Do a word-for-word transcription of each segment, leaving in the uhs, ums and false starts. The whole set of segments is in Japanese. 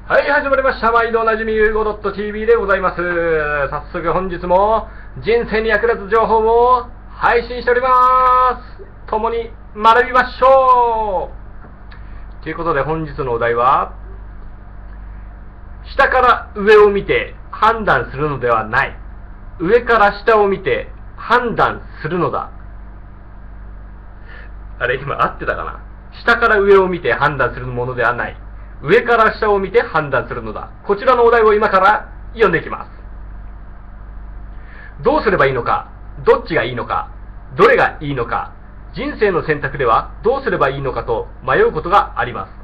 はい、始まりました。毎度おなじみ、ゆうご .tv でございます。早速本日も人生に役立つ情報を配信しております。共に学びましょう。ということで本日のお題は、下から上を見て判断するのではない。上から下を見て判断するのだ。あれ、今合ってたかな。下から上を見て判断するものではない。上から下を見て判断するのだ。こちらのお題を今から読んでいきます。どうすればいいのか、どっちがいいのか、どれがいいのか、人生の選択ではどうすればいいのかと迷うことがあります。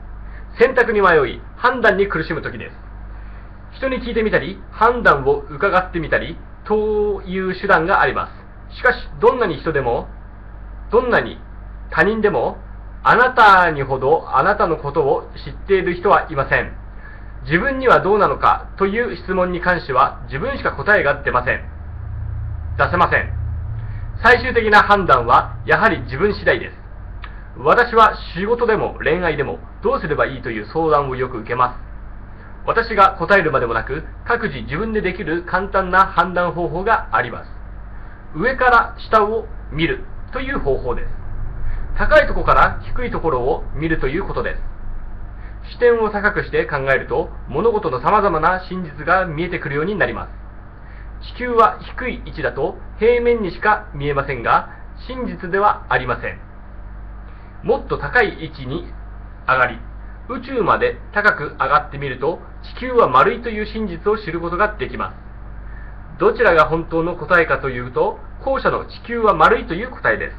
選択に迷い、判断に苦しむときです。人に聞いてみたり、判断を伺ってみたり、という手段があります。しかし、どんなに人でも、どんなに他人でも、あなたにほどあなたのことを知っている人はいません。自分にはどうなのかという質問に関しては自分しか答えが出ません。出せません。最終的な判断はやはり自分次第です。私は仕事でも恋愛でもどうすればいいという相談をよく受けます。私が答えるまでもなく各自自分でできる簡単な判断方法があります。上から下を見るという方法です。高いところから低いところを見るということです。視点を高くして考えると物事の様々な真実が見えてくるようになります。地球は低い位置だと平面にしか見えませんが真実ではありません。もっと高い位置に上がり宇宙まで高く上がってみると地球は丸いという真実を知ることができます。どちらが本当の答えかというと後者の地球は丸いという答えです。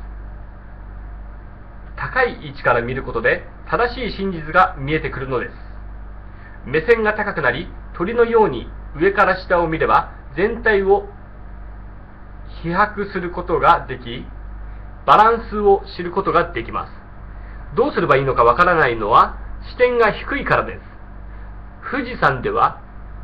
高い位置から見ることで正しい真実が見えてくるのです。目線が高くなり鳥のように上から下を見れば全体を比較することができバランスを知ることができます。どうすればいいのかわからないのは視点が低いからです。富士山では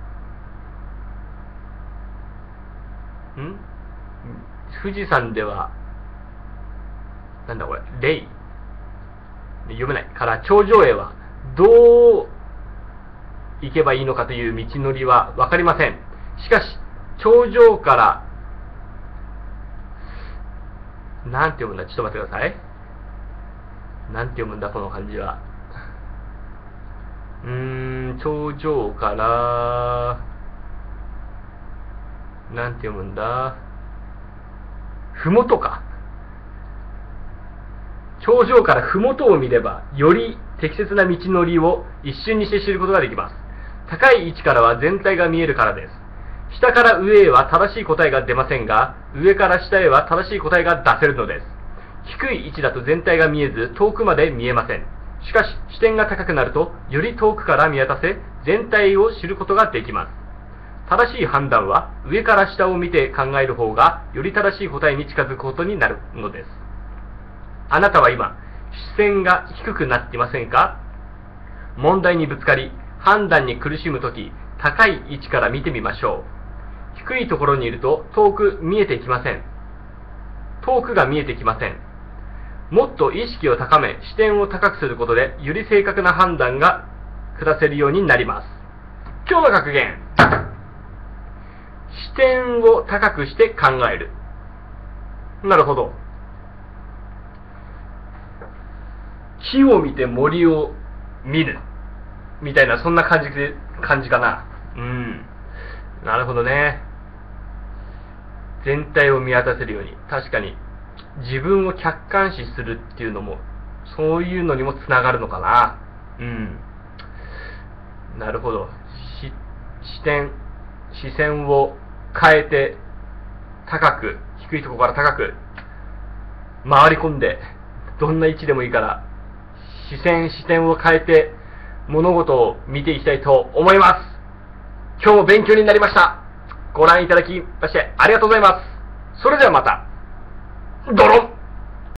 ん富士山ではなんだこれ霊読めないから頂上へはどう行けばいいのかという道のりは分かりません。しかし頂上からなんて読むんだ、ちょっと待ってください。なんて読むんだこの漢字は。うーん頂上からなんて読むんだ、ふもとか。頂上から麓を見ればより適切な道のりを一瞬にして知ることができます。高い位置からは全体が見えるからです。下から上へは正しい答えが出ませんが上から下へは正しい答えが出せるのです。低い位置だと全体が見えず遠くまで見えません。しかし視点が高くなるとより遠くから見渡せ全体を知ることができます。正しい判断は上から下を見て考える方がより正しい答えに近づくことになるのです。あなたは今、視線が低くなっていませんか？問題にぶつかり、判断に苦しむとき、高い位置から見てみましょう。低いところにいると遠く見えてきません。遠くが見えてきません。もっと意識を高め、視点を高くすることで、より正確な判断が下せるようになります。今日の格言。視点を高くして考える。なるほど。木を見て森を見るみたいなそんな感じで感じかな。うん。なるほどね。全体を見渡せるように、確かに自分を客観視するっていうのもそういうのにもつながるのかな。うん。なるほど。し視点視線を変えて高く低いところから高く回り込んでどんな位置でもいいから視線、視点を変えて物事を見ていきたいと思います。今日も勉強になりました。ご覧いただきましてありがとうございます。それではまた。ドロン。